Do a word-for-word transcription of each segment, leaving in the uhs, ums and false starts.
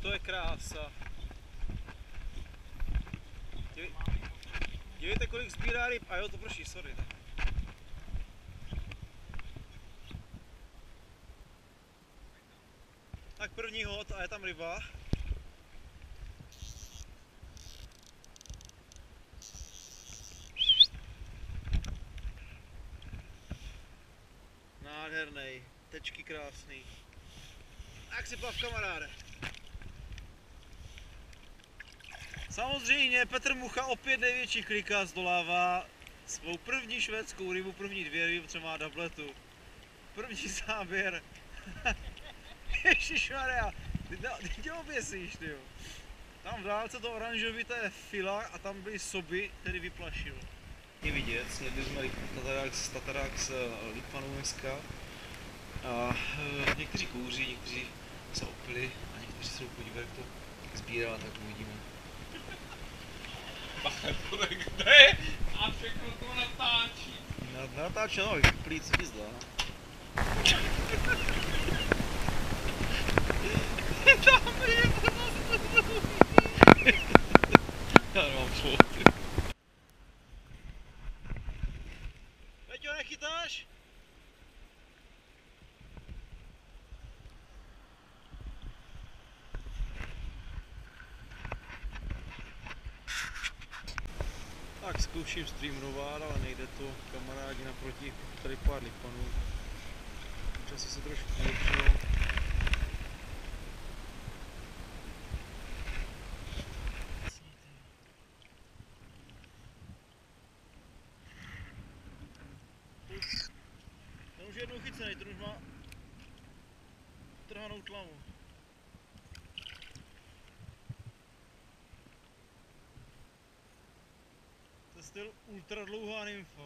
to je krása. Dívej, dívejte, kolik sbírá ryb. A jo, to prší, sorry. Ne. Tak první hod a je tam ryba. Nádherný, tečky krásný. Tak si plav, kamaráde. Samozřejmě Petr Mucha opět největší klika zdolává svou první švédskou rybu, první dvě ryby, co má dubletu. První záběr. Ježišmarja, ty tě oběsíš, tyjo. Tam v dálce to oranžovité fila a tam byly soby, který vyplašil. Je vidět, snědli jsme Tatarax, Tatarax Lipanu dneska. A e, někteří kouří, někteří se opili a někteří se podívají, jak to sbírá, tak uvidíme. Tohle kde? A všechno to natáčí. Na, natáčí, no, plíc vyzdá. Tam je já nemám šlo. Peťo, nechytáš? Tak zkouším streamovat, ale nejde to. Kamarádi naproti, tady pár lipanů. Časy se trošku zlepšilo. Ten už je jednou chycený, ten už má trhanou tlamu. To je styl ultra dlouhá nymfa.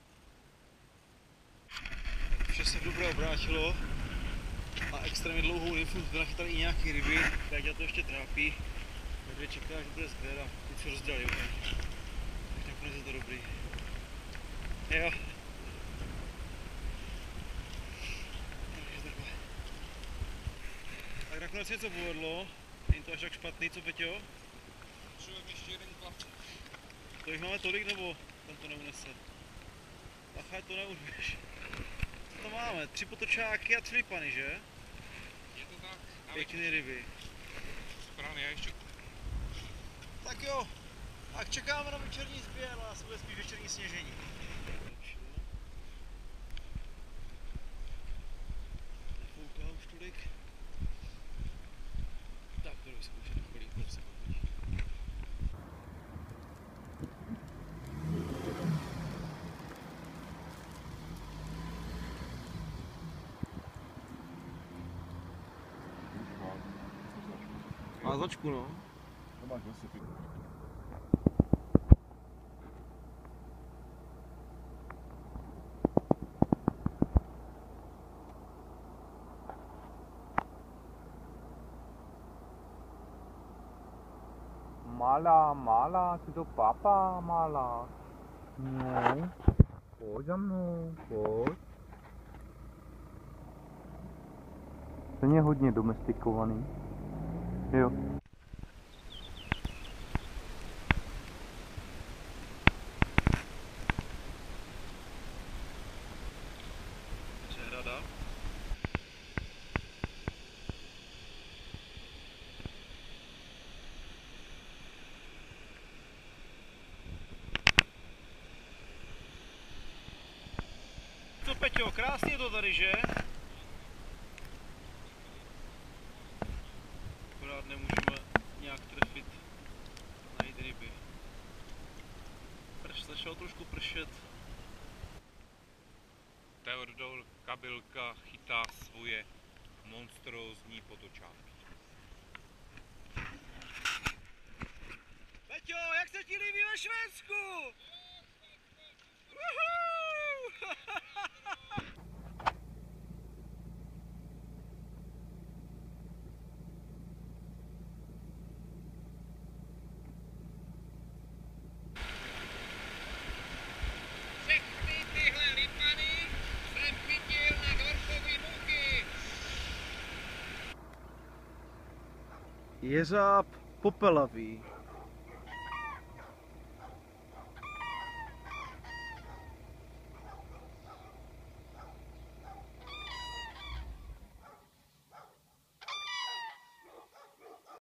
Vše se dobré obrátilo a extrémně dlouhou nymfu nachytali i nějaké ryby, tak to ještě trápí. Takže čeká, že bude zběr a teď se rozdělí úplně. Tak nakonec je to dobrý. Jo. Tak nakonec něco povedlo, není to až tak špatný, co Peťo? Potřebujeme ještě jeden klapček. To jich máme tolik, nebo ten to neunese? Ach, to neurveš. Co to máme? Tři potočáky a tři lipany, že? Je to tak? Pěkný ryby. Správně, já ještě. Tak jo, tak čekáme na večerní sběr, a bude spíš večerní sněžení. Nefouká už tolik. Tak to vyzkoušet, kolik to se pohodí. Má značku, no. To máš zase pěkný. Mála, mála, ty to papa, mála. No, pojď za mnou, pojď. Ten je hodně domestikovaný. Jo. Přehrada. Co Peťo, krásně je to tady, že? Akorát nemůžeme nějak trefit, najít ryby. Prš, začalo trošku pršet. Teodor Kabylka chytá svoje monstrózní potočáky. Peťo, jak se ti líbí ve Švédsku? Všechny tyhle lipany jsem chytil na dorkový muky. Jeřáb popelavý.